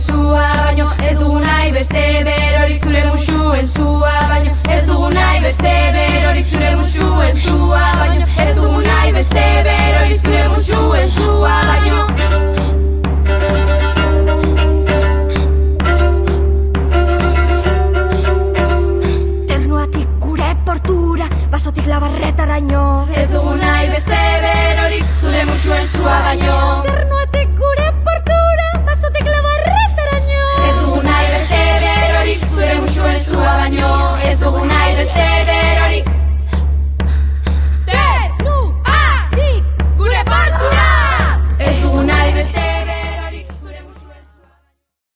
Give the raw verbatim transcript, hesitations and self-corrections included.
sua baino ez dugu nahi beste berorik zure musuen sua baino ez dugu nahi beste berorik zure musuen sua baino